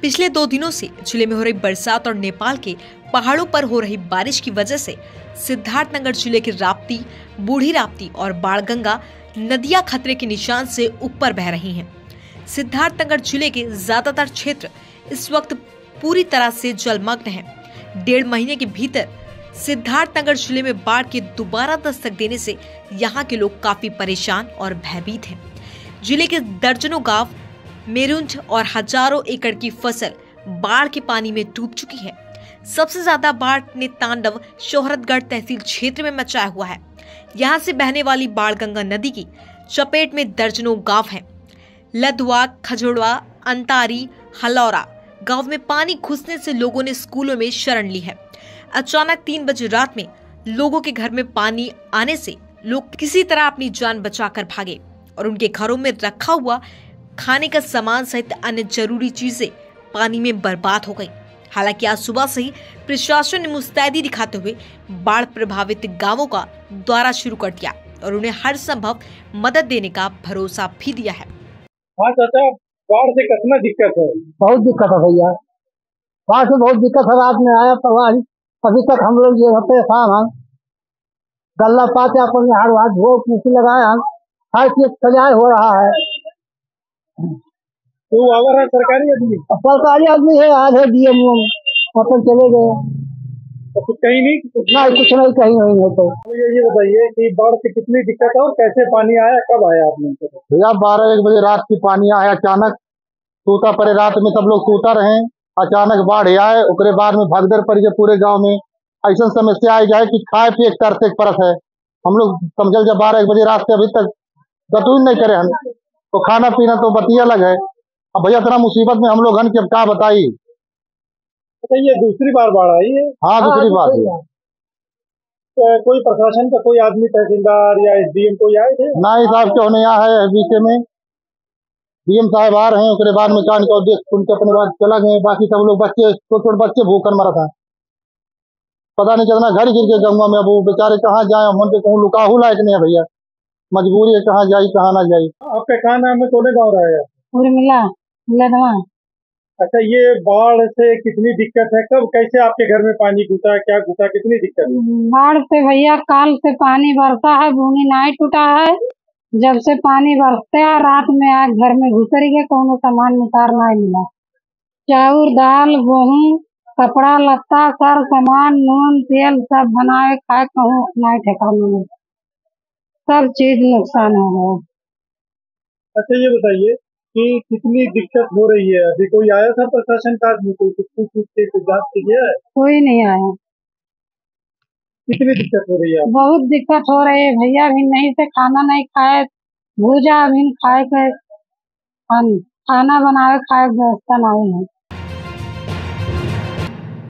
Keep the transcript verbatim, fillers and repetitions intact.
पिछले दो दिनों से जिले में हो रही बरसात और नेपाल के पहाड़ों पर हो रही बारिश की वजह से सिद्धार्थनगर जिले के राप्ती, बूढ़ी राप्ती और बाणगंगा नदियां खतरे के निशान से ऊपर बह रही हैं। सिद्धार्थनगर जिले के ज्यादातर क्षेत्र इस वक्त पूरी तरह से जलमग्न हैं। डेढ़ महीने के भीतर सिद्धार्थनगर जिले में बाढ़ के दोबारा दस्तक देने से यहाँ के लोग काफी परेशान और भयभीत हैं। जिले के दर्जनों गांव, मेरुंज और हजारों एकड़ की फसल बाढ़ के पानी में डूब चुकी है। सबसे ज्यादा बाढ़ ने तांडव शोहरतगढ़ तहसील क्षेत्र में मचाया हुआ है। यहाँ से बहने वाली बाणगंगा नदी की चपेट में दर्जनों गांव हैं। लदवा, खजड़वा, अंतारी, हलौरा गांव में पानी घुसने से लोगों ने स्कूलों में शरण ली है। अचानक तीन बजे रात में लोगों के घर में पानी आने से लोग किसी तरह अपनी जान बचाकर भागे और उनके घरों में रखा हुआ खाने का सामान सहित अन्य जरूरी चीजें पानी में बर्बाद हो गई। हालांकि आज सुबह से ही प्रशासन ने मुस्तैदी दिखाते हुए बाढ़ प्रभावित गांवों का दौरा शुरू कर दिया और उन्हें हर संभव मदद देने का भरोसा भी दिया है। हाँ चाचा, बाढ़ से कितना दिक्कत है? बहुत दिक्कत है भैया, बाढ़ से बहुत दिक्कत है। रात में आया प्रवाही, अभी तक हम लोग जो परेशान हैं। गल्ला पाते अपन हाथ हाथ धो कुर्सी लगाए हैं, हर चीज सजाए हो रहा है। तो आवर है सरकारी आदमी? सरकारी आदमी है, आज है डीएम अपन चले गए। तो कुछ कहीं नहीं? नहीं, कुछ नहीं, कहीं नहीं है। तो ये ये बताइए कि बाढ़ की कितनी दिक्कत है और कैसे पानी आया, कब आया आपने? भैया बारह एक बजे रात की पानी आया अचानक, सूता पड़े, रात में सब लोग सूता रहे, अचानक बाढ़ आए। उसके बाद में भगदड़ पड़ गए पूरे गांव में। ऐसा समस्या आई जाए कि खाए पिए एक तरह से एक परस है। हम लोग समझल जब बारह एक बजे रात से अभी तक गतून नहीं करे हम, तो खाना पीना तो बतिया अलग है। अब भैया इतना मुसीबत में हम लोग हन कि अब क्या बताई। अच्छा, ये दूसरी बार बाढ़ आई है? हाँ, दूसरी बार। तो कोई प्रशासन का कोई आदमी, तहसीलदार या एसडीएम कोई आए थे? नहीं साहब, क्यों नहीं आया है बीचे में। डीएम साहब आ रहे हैं, उसके बाद में कान को देख सुन के अपने बाद चला गए। बाकी सब लोग बच्चे, छोटे छोटे बच्चे भूखन मरा था। पता नहीं कितना घर गिर के गंगा में। अब वो बेचारे कहाँ जाए, हम उनके कहूँ लुकाहू लायक नहीं है भैया। मजबूरी है, कहाँ जाई कहाँ ना जाई। आपका कहाँ नाम है? कौन गाँव रहा है? उर्मिला लदवा। अच्छा, ये बाढ़ से कितनी दिक्कत है? कब कैसे आपके घर में पानी घुसा, क्या घुसा, कितनी दिक्कत है? बाढ़ से भैया काल से पानी बरसा है, भूमि नहीं टूटा है। जब से पानी बरसते है रात में आग घर में घुसरी गए, कोनो सामान निकाल नहीं मिला। चाउर, दाल, गेहूँ, कपड़ा लत्ता, सर सामान, नून तेल सब बनाए खाए, कहूँ नहीं ठेकाना नहीं, सब चीज नुकसान हो गया। अच्छा, ये बताइए कि कितनी दिक्कत हो रही है? अभी कोई आया था प्रशासन का आदमी? कोई कुछ पूछ पूछ के जांच किया है? कोई नहीं आया। कितनी दिक्कत हो रही है? बहुत दिक्कत हो रही है भैया, अभी नहीं से खाना नहीं खाए, भूजा अभी खाए के खाना बनाए खाए व्यवस्था नहीं है।